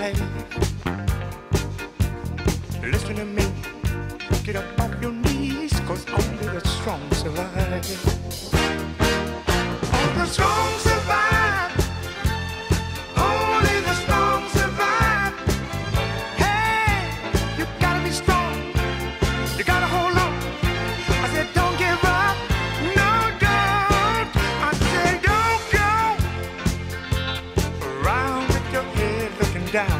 life. Listen to me, get up off your knees, 'cause only the strong survive. Only the strong survive. Only the strong survive. Hey, you gotta be strong. You gotta hold on. I said don't give up. No, don't. I said don't go around with your head looking down.